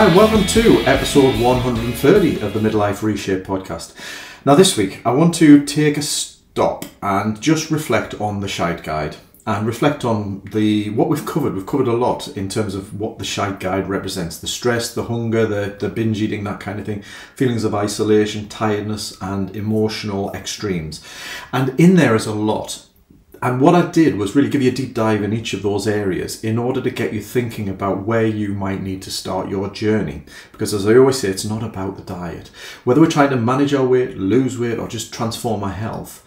Hi, welcome to episode 130 of the Midlife Reshape podcast. Now this week I want to take a stop and just reflect on the S.H.I.T.E guide and reflect on what we've covered. We've covered a lot in terms of what the S.H.I.T.E guide represents: the stress, the hunger, the binge eating, that kind of thing, feelings of isolation, tiredness and emotional extremes. And in there is a lot. And what I did was really give you a deep dive in each of those areas in order to get you thinking about where you might need to start your journey. Because as I always say, it's not about the diet. Whether we're trying to manage our weight, lose weight, or just transform our health,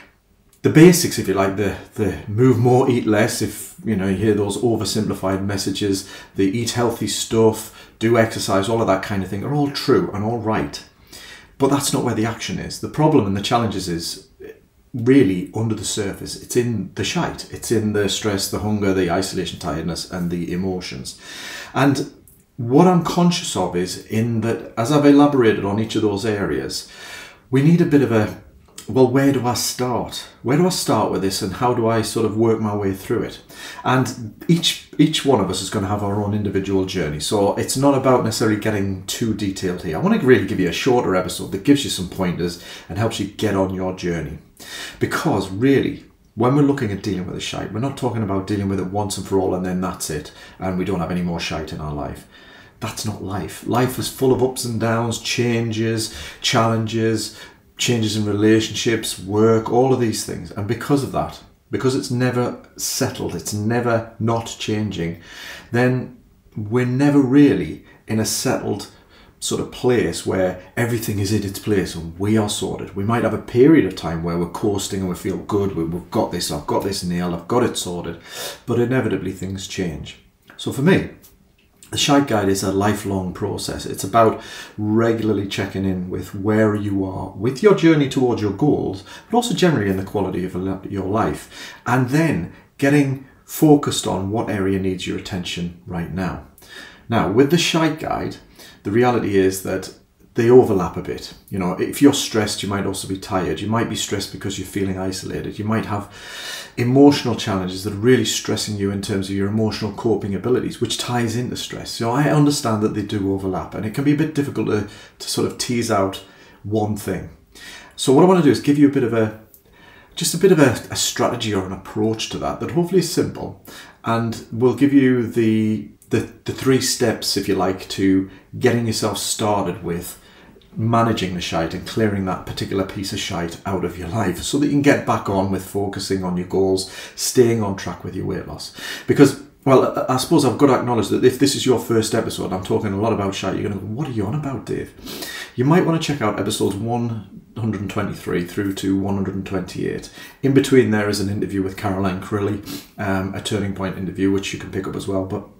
the basics, if you like, the move more, eat less, if you hear those oversimplified messages, the eat healthy stuff, do exercise, all of that kind of thing, are all true and all right. But that's not where the action is. The problem and the challenges is really under the surface. It's in the S.H.I.T.E. It's in the stress, the hunger, the isolation, tiredness and the emotions. And what I'm conscious of is in that, as I've elaborated on each of those areas, we need a bit of a, well, where do I start? Where do I start with this and how do I sort of work my way through it? And each one of us is going to have our own individual journey. So it's not about necessarily getting too detailed here. I want to really give you a shorter episode that gives you some pointers and helps you get on your journey. Because really, when we're looking at dealing with the S.H.I.T.E, we're not talking about dealing with it once and for all and then that's it and we don't have any more S.H.I.T.E in our life. That's not life. Life is full of ups and downs, changes, challenges, changes in relationships, work, all of these things. And because of that, because it's never settled, it's never not changing, then we're never really in a settled sort of place where everything is in its place and we are sorted. We might have a period of time where we're coasting and we feel good, we've got this, I've got this nailed, I've got it sorted, but inevitably things change. So for me, the S.H.I.T.E guide is a lifelong process. It's about regularly checking in with where you are with your journey towards your goals, but also generally in the quality of your life, and then getting focused on what area needs your attention right now. Now, with the S.H.I.T.E guide, the reality is that they overlap a bit. If you're stressed, you might also be tired. You might be stressed because you're feeling isolated. You might have emotional challenges that are really stressing you in terms of your emotional coping abilities, which ties into stress. So I understand that they do overlap and it can be a bit difficult to sort of tease out one thing. So what I want to do is give you a bit of a strategy or an approach to that hopefully is simple and will give you the 3 steps, if you like, to getting yourself started with managing the S.H.I.T.E and clearing that particular piece of S.H.I.T.E out of your life so that you can get back on with focusing on your goals, staying on track with your weight loss. Because, well, I suppose I've got to acknowledge that if this is your first episode, I'm talking a lot about S.H.I.T E, you're going to go, what are you on about, Dave? You might want to check out episodes 123 through to 128. In between there is an interview with Caroline Crilly, a turning point interview, which you can pick up as well. But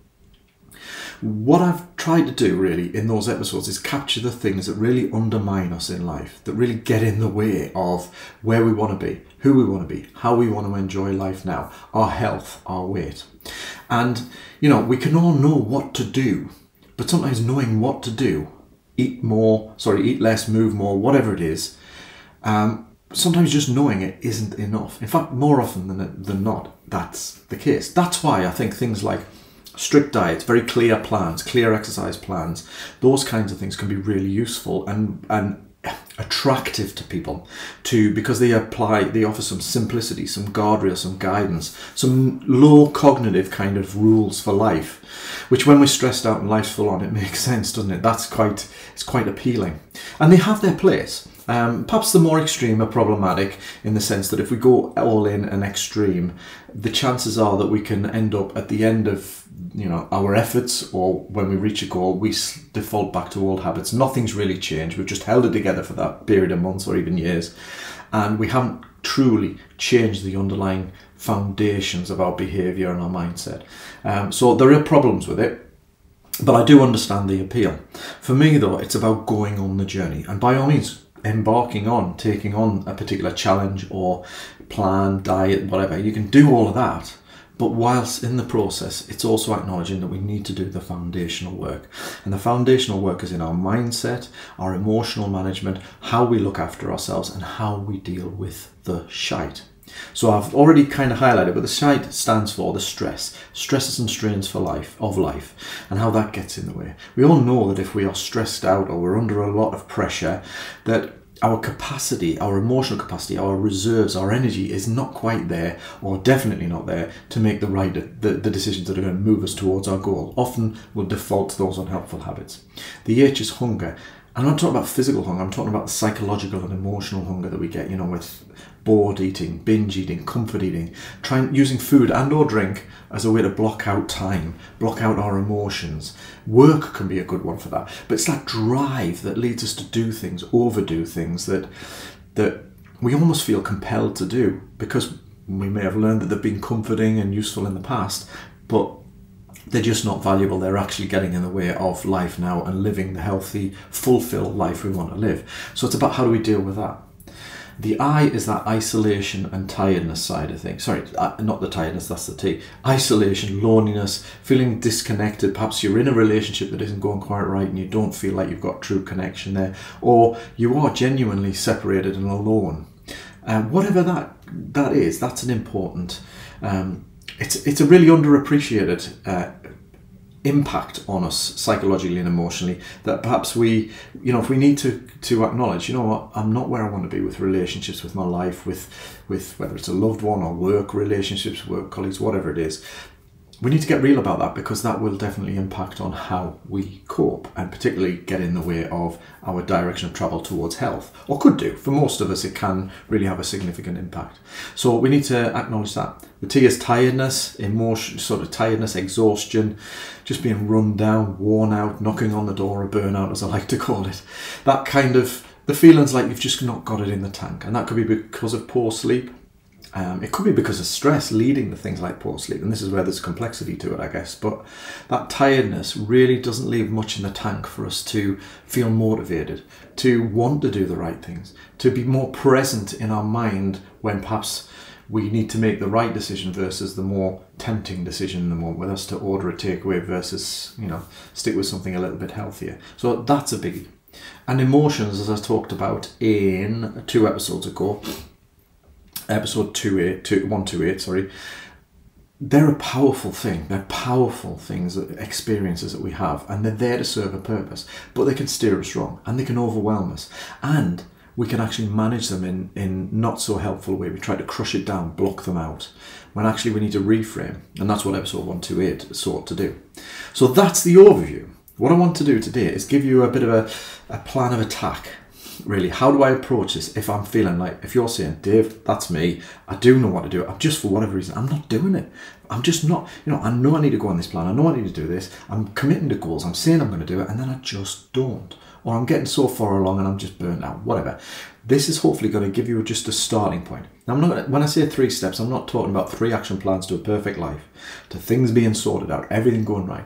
what I've tried to do really in those episodes is capture the things that really undermine us in life, that really get in the way of where we want to be, who we want to be, how we want to enjoy life now, our health, our weight. And, we can all know what to do, but sometimes knowing what to do, eat less, move more, whatever it is, sometimes just knowing it isn't enough. In fact, more often than not, that's the case. That's why I think things like strict diets, very clear plans, clear exercise plans, those kinds of things can be really useful and attractive to people because they offer some simplicity, some guardrails, some guidance, some low cognitive kind of rules for life, which when we're stressed out and life's full on, it makes sense, doesn't it? It's quite appealing. And they have their place. Perhaps the more extreme are problematic in the sense that if we go all in and extreme, the chances are that we can end up at the end of our efforts, or when we reach a goal, we default back to old habits. Nothing's really changed. We've just held it together for that period of months or even years, and we haven't truly changed the underlying foundations of our behaviour and our mindset. So there are problems with it. But I do understand the appeal. For me, though, it's about going on the journey. And by all means, taking on a particular challenge or plan, diet, whatever. You can do all of that. But whilst in the process, it's also acknowledging that we need to do the foundational work. And the foundational work is in our mindset, our emotional management, how we look after ourselves, and how we deal with the S.H.I.T E. So I've already kind of highlighted what the S.H.I.T.E stands for, the stresses and strains for life, and how that gets in the way. We all know that if we are stressed out or we're under a lot of pressure, that our capacity, our emotional capacity, our reserves, our energy is not quite there, or definitely not there, to make the decisions that are going to move us towards our goal. Often we'll default to those unhelpful habits. The H is hunger. I'm not talking about physical hunger, I'm talking about the psychological and emotional hunger that we get, with bored eating, binge eating, comfort eating, using food and or drink as a way to block out time, block out our emotions. Work can be a good one for that. But it's that drive that leads us to do things, overdo things that we almost feel compelled to do, because we may have learned that they've been comforting and useful in the past, but they're just not valuable. They're actually getting in the way of life now and living the healthy, fulfilled life we want to live. So it's about how do we deal with that. The I is that isolation and tiredness side of things. Sorry, not the tiredness, that's the T. Isolation, loneliness, feeling disconnected. Perhaps you're in a relationship that isn't going quite right and you don't feel like you've got true connection there. Or you are genuinely separated and alone. Whatever that is, that's an important... It's a really underappreciated impact on us psychologically and emotionally, that perhaps we, if we need to acknowledge, I'm not where I want to be with relationships, with my life, with whether it's a loved one or work relationships, work colleagues, whatever it is. We need to get real about that, because that will definitely impact on how we cope, and particularly get in the way of our direction of travel towards health, or could do. For most of us, it can really have a significant impact. So we need to acknowledge that. The T is tiredness, emotion, sort of tiredness, exhaustion, just being run down, worn out, knocking on the door, a burnout, as I like to call it. That kind of, the feelings like you've just not got it in the tank. And that could be because of poor sleep. It could be because of stress leading to things like poor sleep, and this is where there's complexity to it, I guess. But that tiredness really doesn't leave much in the tank for us to feel motivated, to want to do the right things, to be more present in our mind when perhaps we need to make the right decision versus the more tempting decision in the moment, whether it's to order a takeaway versus, stick with something a little bit healthier. So that's a biggie. And emotions, as I talked about in 2 episodes ago, episode 128, sorry, they're a powerful thing. They're powerful things, experiences that we have, and they're there to serve a purpose, but they can steer us wrong and they can overwhelm us, and we can actually manage them in not so helpful way. We try to crush it down, block them out, when actually we need to reframe, and that's what episode 128 sought to do. So that's the overview. What I want to do today is give you a bit of a plan of attack. Really, how do I approach this if I'm feeling like, if you're saying, Dave, that's me, I do know what to do, I'm just, for whatever reason, I'm not doing it. I'm just not, I know I need to go on this plan, I know I need to do this, I'm committing to goals, I'm saying I'm going to do it, and then I just don't. Or I'm getting so far along and I'm just burnt out, whatever. This is hopefully going to give you just a starting point. Now, when I say 3 steps, I'm not talking about 3 action plans to a perfect life, to things being sorted out, everything going right.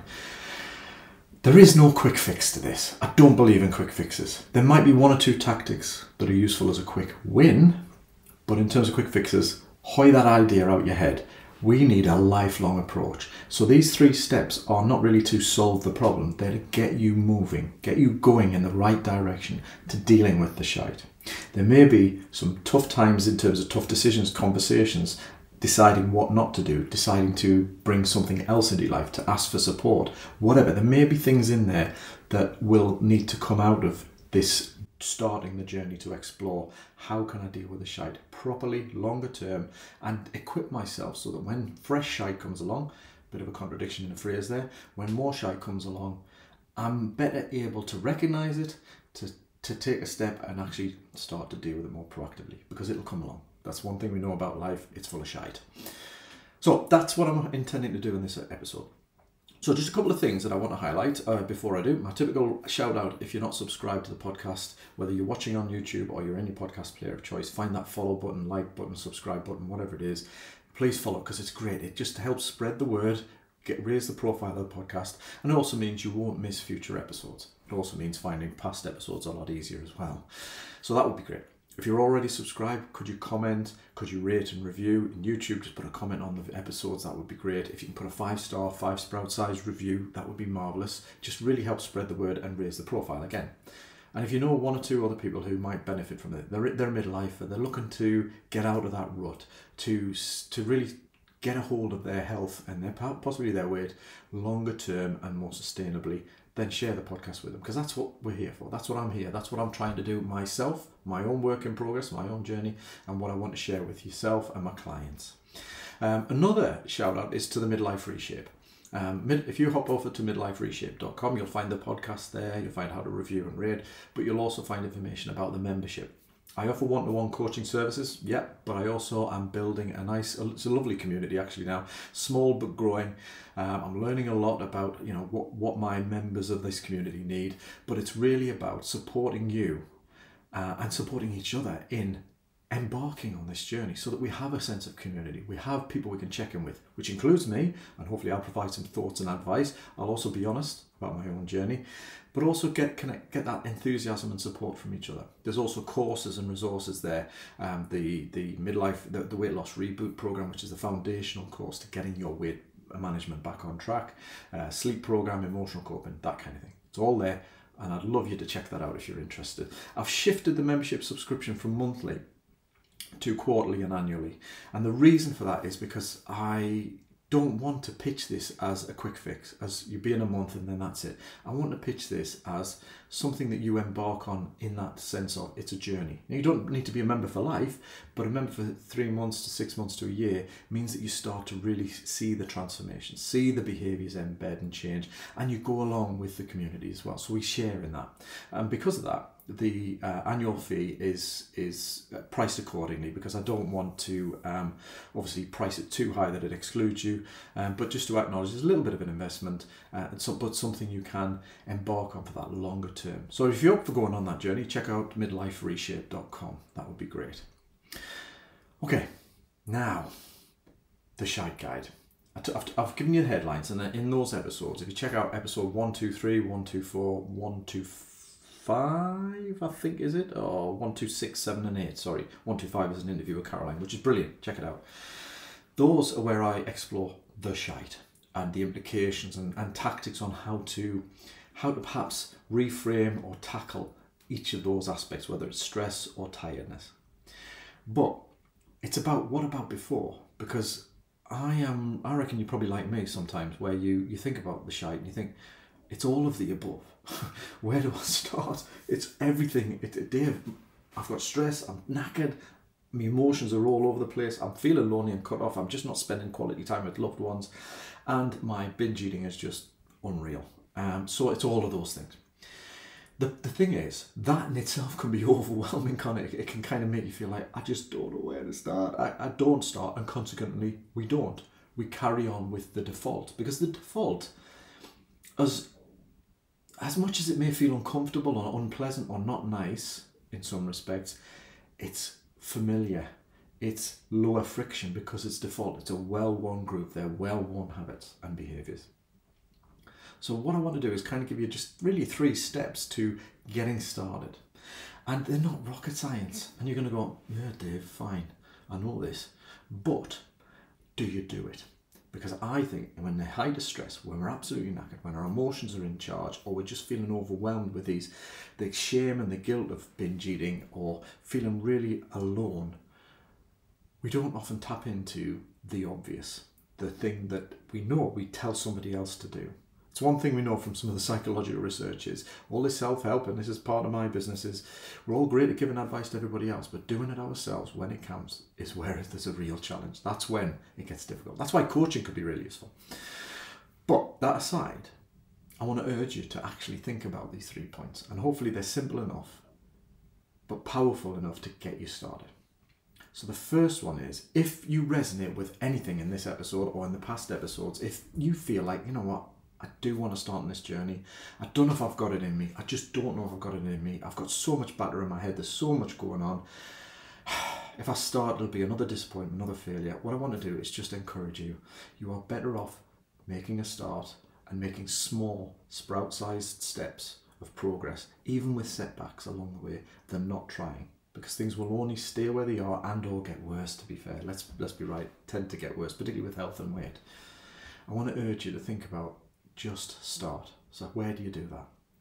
There is no quick fix to this. I don't believe in quick fixes. There might be 1 or 2 tactics that are useful as a quick win, but in terms of quick fixes, hoy that idea out your head. We need a lifelong approach. So these 3 steps are not really to solve the problem. They're to get you moving, get you going in the right direction to dealing with the S.H.I.T.E. There may be some tough times in terms of tough decisions, conversations, deciding what not to do, deciding to bring something else into your life, to ask for support, whatever. There may be things in there that will need to come out of this starting the journey to explore how can I deal with the S.H.I.T.E properly, longer term, and equip myself so that when fresh S.H.I.T.E comes along, bit of a contradiction in the phrase there, when more S.H.I.T.E comes along, I'm better able to recognize it, to take a step and actually start to deal with it more proactively, because it'll come along. That's one thing we know about life, it's full of S.H.I.T.E. So that's what I'm intending to do in this episode. So just a couple of things that I want to highlight before I do. My typical shout out, if you're not subscribed to the podcast, whether you're watching on YouTube or you're in your podcast player of choice, find that follow button, like button, subscribe button, whatever it is. Please follow, because it's great. It just helps spread the word, raise the profile of the podcast, and it also means you won't miss future episodes. It also means finding past episodes a lot easier as well. So that would be great. If you're already subscribed, could you comment? Could you rate and review? In YouTube, just put a comment on the episodes. That would be great. If you can put a 5-star, 5-sprout size review, that would be marvellous. Just really helps spread the word and raise the profile again. And if you know one or two other people who might benefit from it, they're midlifer, they're looking to get out of that rut, to really get a hold of their health and possibly their weight longer term and more sustainably, then share the podcast with them, because that's what we're here for. That's what I'm here. That's what I'm trying to do myself, my own work in progress, my own journey, and what I want to share with yourself and my clients. Another shout out is to the Midlife Reshape. If you hop over to midlifereshape.com, you'll find the podcast there, you'll find how to review and rate, but you'll also find information about the membership. I offer one-to-one coaching services, but I also am building it's a lovely community actually now, small but growing. I'm learning a lot about what my members of this community need, but it's really about supporting you and supporting each other in embarking on this journey, so that we have a sense of community. We have people we can check in with, which includes me, and hopefully I'll provide some thoughts and advice. I'll also be honest about my own journey, but also get that enthusiasm and support from each other. There's also courses and resources there. The weight loss reboot program, which is the foundational course to getting your weight management back on track, sleep program, emotional coping, that kind of thing. It's all there, and I'd love you to check that out if you're interested. I've shifted the membership subscription from monthly to quarterly and annually, and the reason for that is because I don't want to pitch this as a quick fix, as you be in a month and then that's it. I want to pitch this as something that you embark on, in that sense of it's a journey. Now, you don't need to be a member for life, but a member for 3 months to 6 months to a year means that you start to really see the transformation, see the behaviours embed and change, and you go along with the community as well. So we share in that, and because of that, the annual fee is priced accordingly, because I don't want to obviously price it too high that it excludes you, but just to acknowledge there's a little bit of an investment, but something you can embark on for that longer term. So if you're up for going on that journey, check out midlifereshape.com. That would be great. Okay, now the S.H.I.T.E guide. I've given you the headlines, and in those episodes, if you check out episode 123, 124, 125, I think, is it? Or 126, 7 and 8. Sorry, 125 is an interview with Caroline, which is brilliant. Check it out. Those are where I explore the S.H.I.T.E and the implications and tactics on how to perhaps reframe or tackle each of those aspects, whether it's stress or tiredness. But it's about what about before, because I reckon you're probably like me sometimes, where you think about the S.H.I.T.E and you think, it's all of the above. Where do I start? It's everything. Dave, I've got stress, I'm knackered, my emotions are all over the place, I'm feeling lonely and cut off, I'm just not spending quality time with loved ones, and my binge eating is just unreal. So it's all of those things. The thing is, that in itself can be overwhelming, can't it? It can kind of make you feel like, I just don't know where to start. I don't start, and consequently, we don't. We carry on with the default, because the default, as much as it may feel uncomfortable or unpleasant or not nice in some respects, it's familiar. It's lower friction because it's default. It's a well-worn groove. They're well-worn habits and behaviours. So what I want to do is kind of give you just really 3 steps to getting started. And they're not rocket science. And you're going to go, yeah, Dave, fine, I know this. But do you do it? Because I think when the height of stress, when we're absolutely knackered, when our emotions are in charge, or we're just feeling overwhelmed with the shame and the guilt of binge eating, or feeling really alone, we don't often tap into the obvious, the thing that we know we tell somebody else to do. It's one thing we know from some of the psychological research is all this self-help, and this is part of my business, is we're all great at giving advice to everybody else, but doing it ourselves when it counts is where there's a real challenge. That's when it gets difficult. That's why coaching could be really useful. But that aside, I want to urge you to actually think about these 3 points, and hopefully they're simple enough, but powerful enough to get you started. So the first one is, if you resonate with anything in this episode or in the past episodes, if you feel like, you know what, I do want to start on this journey. I don't know if I've got it in me. I just don't know if I've got it in me. I've got so much batter in my head. There's so much going on. If I start, it'll be another disappointment, another failure. What I want to do is just encourage you. You are better off making a start and making small, sprout-sized steps of progress, even with setbacks along the way, than not trying. Because things will only stay where they are and or get worse, to be fair. Let's be right, tend to get worse, particularly with health and weight. I want to urge you to think about just start. So where do you do that?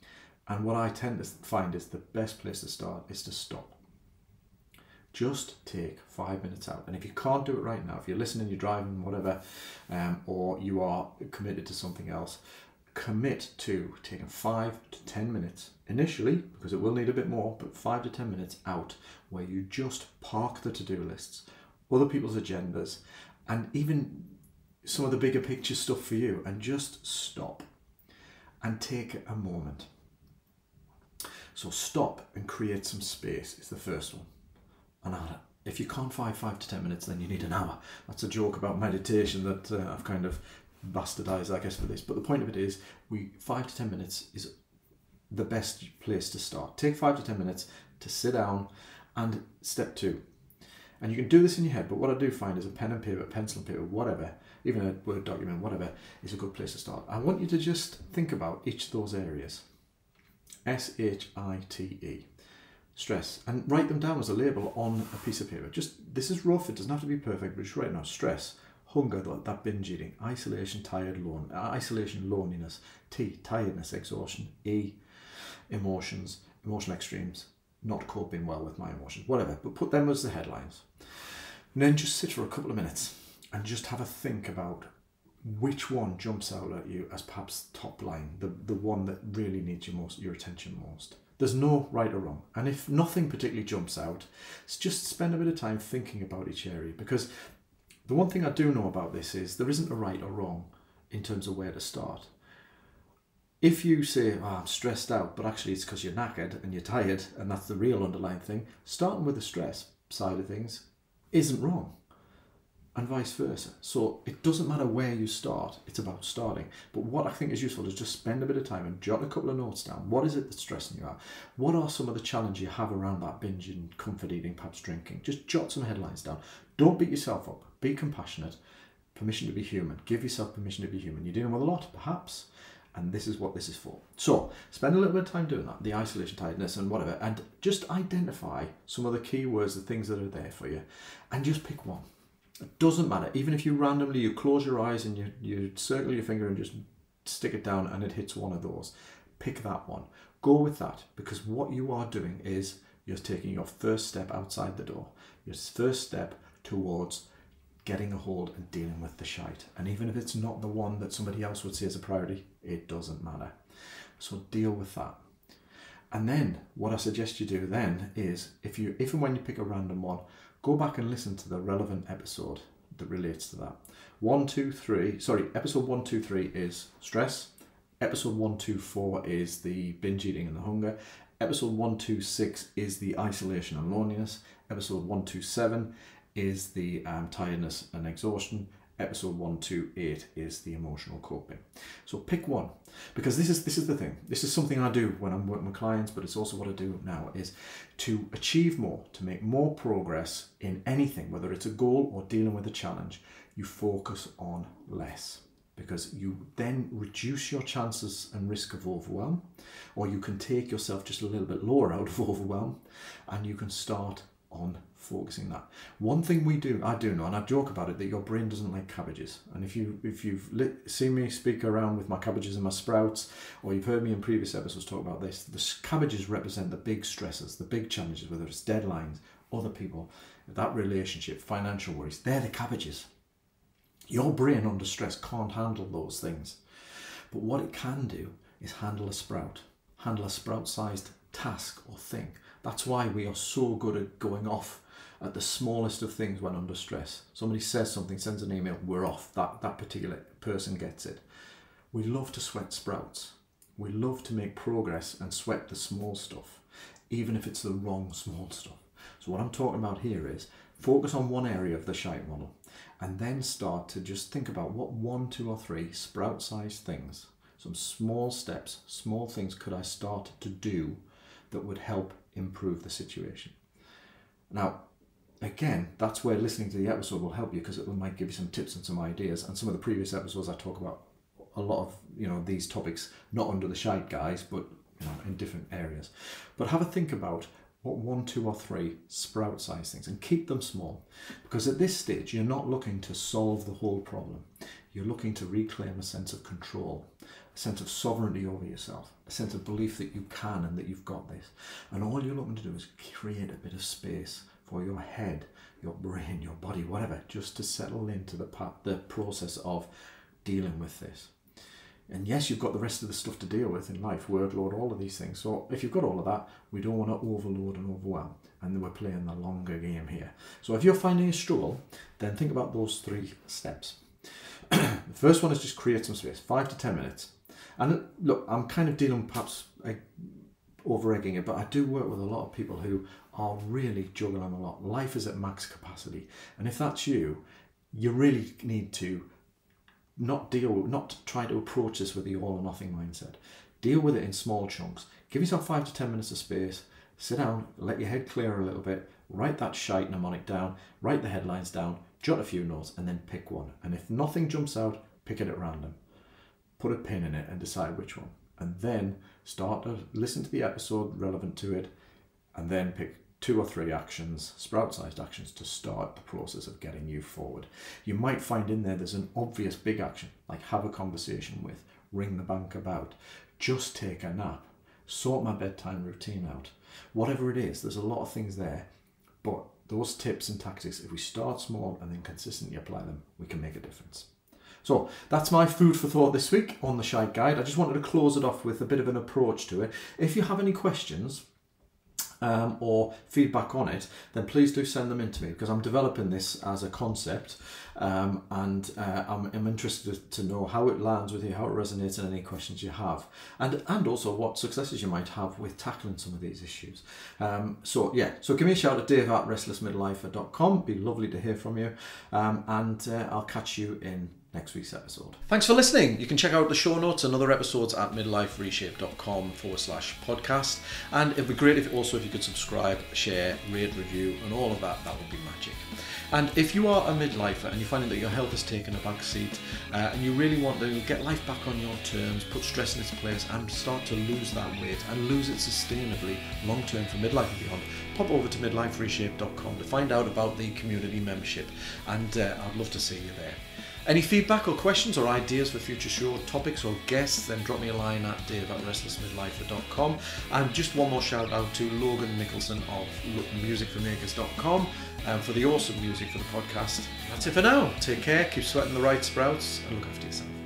And what I tend to find is the best place to start is to stop. Just take 5 minutes out. And if you can't do it right now, if you're listening, you're driving, whatever, or you are committed to something else, commit to taking 5 to 10 minutes initially, because it will need a bit more, but 5 to 10 minutes out where you just park the to-do lists, other people's agendas, and even some of the bigger picture stuff for you, and just stop and take a moment. So stop and create some space is the first one. And if you can't find 5 to 10 minutes, then you need an hour. That's a joke about meditation that I've kind of bastardized, I guess, for this. But the point of it is, 5 to 10 minutes is the best place to start. Take 5 to 10 minutes to sit down. And step 2. And you can do this in your head, but what I do find is a pen and paper, pencil and paper, whatever, even a Word document, whatever, is a good place to start. I want you to just think about each of those areas. S.H.I.T.E. Stress. And write them down as a label on a piece of paper. This is rough, it doesn't have to be perfect, but just write now. Stress, hunger, that binge eating, isolation, loneliness, T, tiredness, exhaustion, E, emotions, emotional extremes, not coping well with my emotions, whatever, but put them as the headlines. And then just sit for a couple of minutes and just have a think about which one jumps out at you as perhaps top line, the one that really needs your attention most. There's no right or wrong. And if nothing particularly jumps out, just spend a bit of time thinking about each area, because the one thing I do know about this is there isn't a right or wrong in terms of where to start. If you say, I'm stressed out, but actually it's because you're knackered and you're tired, and that's the real underlying thing, starting with the stress side of things isn't wrong, and vice versa. So it doesn't matter where you start, it's about starting. But what I think is useful is just spend a bit of time and jot a couple of notes down. What is it that's stressing you out? What are some of the challenges you have around that binging, comfort eating, perhaps drinking? Just jot some headlines down. Don't beat yourself up. Be compassionate. Permission to be human. Give yourself permission to be human. You're dealing with a lot, perhaps. And this is what this is for. So spend a little bit of time doing that, the isolation, tiredness and whatever, and just identify some of the key words, the things that are there for you, and just pick one. It doesn't matter. Even if you close your eyes and you circle your finger and just stick it down and it hits one of those, pick that one. Go with that, because what you are doing is you're taking your first step outside the door, your first step towards getting a hold and dealing with the shite. And even if it's not the one that somebody else would say is a priority, it doesn't matter. So deal with that. And then what I suggest you do then is, if and when you pick a random one, go back and listen to the relevant episode that relates to that. Episode 123 is stress. Episode 124 is the binge eating and the hunger. Episode 126 is the isolation and loneliness. Episode 127 is the tiredness and exhaustion. Episode 128 is the emotional coping. So pick one, because this is the thing. This is something I do when I'm working with clients, but it's also what I do now, is to achieve more, to make more progress in anything, whether it's a goal or dealing with a challenge, you focus on less, because you then reduce your chances and risk of overwhelm, or you can take yourself just a little bit lower out of overwhelm, and you can start on focusing that. One thing I do know, and I joke about it, that your brain doesn't like cabbages. And if you've seen me speak around with my cabbages and my sprouts, or you've heard me in previous episodes talk about this, the cabbages represent the big stresses, the big challenges, whether it's deadlines, other people, that relationship, financial worries. They're the cabbages. Your brain under stress can't handle those things. But what it can do is handle a sprout-sized task or thing. That's why we are so good at going off at the smallest of things when under stress. Somebody says something, sends an email, we're off. That particular person gets it. We love to sweat sprouts. We love to make progress and sweat the small stuff, even if it's the wrong small stuff. So what I'm talking about here is focus on one area of the S.H.I.T.E model, and then start to just think about what 1, 2 or 3 sprout-sized things, some small steps, small things could I start to do that would help improve the situation. Now, again, that's where listening to the episode will help you, because it might give you some tips and some ideas. And some of the previous episodes I talk about a lot of these topics, not under the S.H.I.T.E guys, but in different areas. But have a think about what 1, 2 or 3 sprout-sized things, and keep them small, because at this stage you're not looking to solve the whole problem. You're looking to reclaim a sense of control a sense of sovereignty over yourself, a sense of belief that you can and that you've got this. And all you're looking to do is create a bit of space for your head, your brain, your body, whatever, just to settle into the process of dealing with this. And yes, you've got the rest of the stuff to deal with in life, workload, all of these things. So if you've got all of that, we don't want to overload and overwhelm. And we're playing the longer game here. So if you're finding a struggle, then think about those 3 steps. The first one is just create some space, 5 to 10 minutes. And look, I'm kind of dealing perhaps over-egging it, but I do work with a lot of people who are really juggling a lot. Life is at max capacity. And if that's you, you really need to not try to approach this with the all or nothing mindset. Deal with it in small chunks. Give yourself 5 to 10 minutes of space. Sit down, let your head clear a little bit, write that shite mnemonic down, write the headlines down, jot a few notes, and then pick one. And if nothing jumps out, pick it at random. Put a pin in it and decide which one. And then start to listen to the episode relevant to it, and then pick 2 or 3 actions, sprout-sized actions, to start the process of getting you forward. You might find in there's an obvious big action, like have a conversation with, ring the bank about, just take a nap, sort my bedtime routine out. Whatever it is, there's a lot of things there, but those tips and tactics, if we start small and then consistently apply them, we can make a difference. So that's my food for thought this week on the S.H.I.T.E guide. I just wanted to close it off with a bit of an approach to it. If you have any questions or feedback on it, then please do send them in to me, because I'm developing this as a concept, and I'm interested to know how it lands with you, how it resonates, and any questions you have, and also what successes you might have with tackling some of these issues. So give me a shout at dave@restlessmidlifer.com. It'd be lovely to hear from you, and I'll catch you in next week's episode. Thanks for listening. You can check out the show notes and other episodes at midlifereshape.com/podcast. And it'd be great if you could subscribe, share, rate, review, and all of that. That would be magic. And if you are a midlifer and you're finding that your health has taken a back seat, and you really want to get life back on your terms, put stress in its place, and start to lose that weight and lose it sustainably long term for midlife and beyond, pop over to midlifereshape.com to find out about the community membership, and I'd love to see you there. Any feedback or questions or ideas for future show topics or guests, then drop me a line at dave@restlessmidlifer.com. And just one more shout out to Logan Nicholson of musicformakers.com for the awesome music for the podcast. That's it for now. Take care, keep sweating the right sprouts, and look after yourself.